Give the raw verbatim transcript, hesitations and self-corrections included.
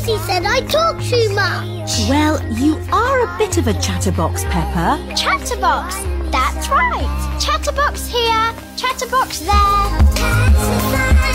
Susie said I talk too much. Well, you are a bit of a chatterbox, Peppa. Chatterbox, that's right. Chatterbox here, chatterbox there.